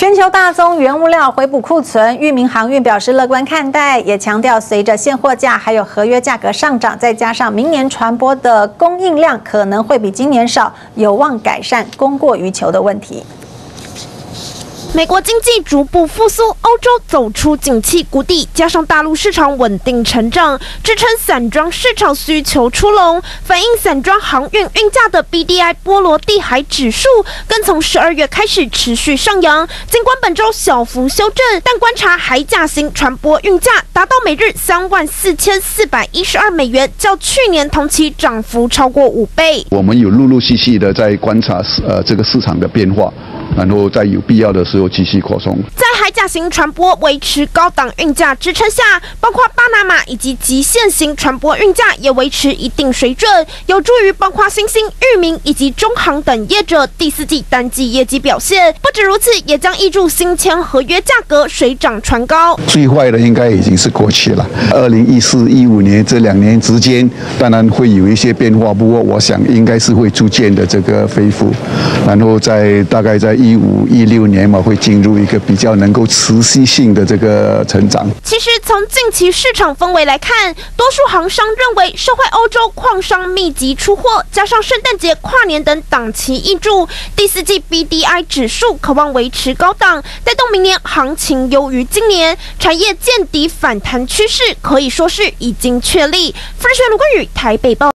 全球大宗原物料回补库存，裕民航运表示乐观看待，也强调随着现货价还有合约价格上涨，再加上明年船舶的供应量可能会比今年少，有望改善供过于求的问题。 美国经济逐步复苏，欧洲走出景气谷底，加上大陆市场稳定成长，支撑散装市场需求出笼。反映散装航运运价的 BDI 波罗的海指数，更从12月开始持续上扬。尽管本周小幅修正，但观察海甲型船舶运价达到每日34412美元，较去年同期涨幅超过5倍。 我们有陆续的在观察这个市场的变化。 然后在有必要的时候继续扩充。 在海甲型船舶维持高档运价支撑下，包括巴拿马以及极限型船舶运价也维持一定水准，有助于包括新兴、裕民以及中航等业者第4季单季业绩表现。不止如此，也将挹注新签合约价格水涨船高。 最坏的应该已经是过去了。2014、15年这2年之间，当然会有一些变化，不过我想应该是会逐渐的这个恢复，然后大概在15、16年嘛，会进入一个比较能够持续性的这个成长。 其实从近期市场氛围来看，多数行商认为，受惠欧洲矿商密集出货，加上圣诞节、跨年等档期挹注，第4季 BDI 指数渴望维持高档，带动明年行情优于今年，产业见底反弹趋势可以说是已经确立。分析师卢冠宇台北报。